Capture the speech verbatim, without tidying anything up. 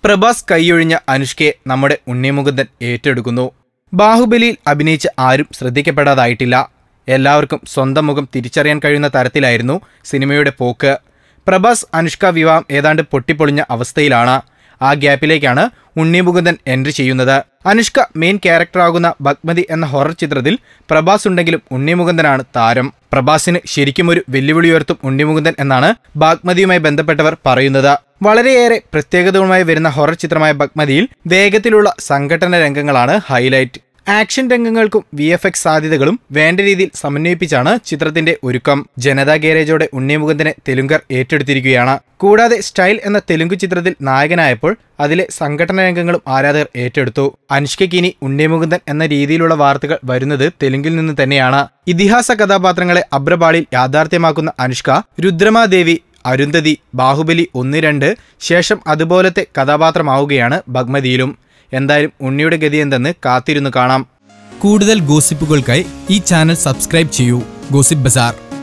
പ്രഭാസ് കൈയൊഴിഞ്ഞ അനുഷ്കയെ നമ്മുടെ ഉണ്ണി മുകുന്ദൻ ഏറ്റെടുക്കുന്നു. ബാഹുബലിയിൽ അഭിനയിച്ച് ആരും ശ്രദ്ധിക്കപ്പെടാതായിട്ടില്ല. എല്ലാവർക്കും സ്വന്തം മുഖം തിരിച്ചറിയാൻ കഴിയുന്ന തരത്തിലായിരുന്നു സിനിമയുടെ പോക്ക്. പ്രഭാസ് അനുഷ്ക വിവാഹം ഏതാണ്ട് പൊട്ടിപ്പൊളിഞ്ഞ അവസ്ഥയിലാണ്. ആ ഗ്യാപ്പിലേക്കാണ് ഉണ്ണി മുകുന്ദൻ എൻട്രി ചെയ്യുന്നത്. അനുഷ്ക മെയിൻ ക്യാരക്ടറാകുന്ന ബഗ്മതി എന്ന ഹൊറർ ചിത്രത്തിൽ പ്രഭാസ് ഉണ്ടെങ്കിലും ഉണ്ണി മുകുന്ദനാണ് താരം. പ്രഭാസിന് ശരിക്കും ഒരു വെല്ലുവിളി ഉയർത്തും ഉണ്ണി മുകുന്ദൻ എന്നാണ് ബാഗ്മതിയുമായി ബന്ധപ്പെട്ടവർ പറയുന്നത്. വളരെയേറെ പ്രത്യേകതകളുമായി വരുന്ന ഹൊറർ ചിത്രമായ ബഗ്മതിയിൽ വേഗത്തിലുള്ള സംഘട്ടന രംഗങ്ങളാണ് ഹൈലൈറ്റ്. ആക്ഷൻ രംഗങ്ങൾക്കും വി എഫ് എക്സ് സാധ്യതകളും വേണ്ട രീതിയിൽ സമന്വയിപ്പിച്ചാണ് ചിത്രത്തിന്റെ ഒരുക്കം. ജനതാ ഗാരേജോടെ ഉണ്ണി മുകുന്ദനെ തെലുങ്കർ ഏറ്റെടുത്തിരിക്കുകയാണ്. കൂടാതെ സ്റ്റൈൽ എന്ന തെലുങ്ക് ചിത്രത്തിൽ നായകനായപ്പോൾ അതിലെ സംഘടന രംഗങ്ങളും ആരാധകർ ഏറ്റെടുത്തു. അനുഷ്കയ്ക്ക് ഇനി ഉണ്ണി മുകുന്ദൻ എന്ന രീതിയിലുള്ള വാർത്തകൾ വരുന്നത് തെലുങ്കിൽ നിന്ന് തന്നെയാണ്. ഇതിഹാസ കഥാപാത്രങ്ങളെ അബ്രപാളിയിൽ യാഥാർത്ഥ്യമാക്കുന്ന അനുഷ്ക രുദ്രമാദേവി, അരുന്ധതി, ബാഹുബലി ഒന്ന് രണ്ട് ശേഷം അതുപോലത്തെ കഥാപാത്രമാവുകയാണ് ബഗ്മതിയിലും. എന്തായാലും ഉണ്ണിയുടെ ഗതി എന്തെന്ന് കാത്തിരുന്നു കാണാം. കൂടുതൽ ഗോസിപ്പുകൾക്കായി ഈ ചാനൽ സബ്സ്ക്രൈബ് ചെയ്യൂ. ഗോസിപ്പ് ബസാർ.